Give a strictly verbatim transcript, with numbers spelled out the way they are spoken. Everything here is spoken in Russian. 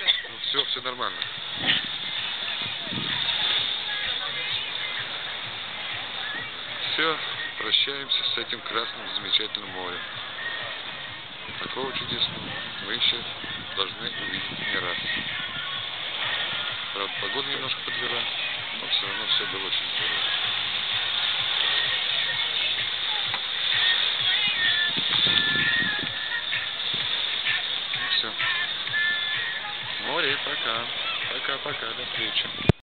море. Ну все, все нормально. Все, прощаемся с этим красным замечательным морем. Такого чудесного мы еще должны увидеть не раз. Правда, погода немножко подвела, но все равно все было очень здорово. Ну все. Море, пока. Пока-пока, до встречи.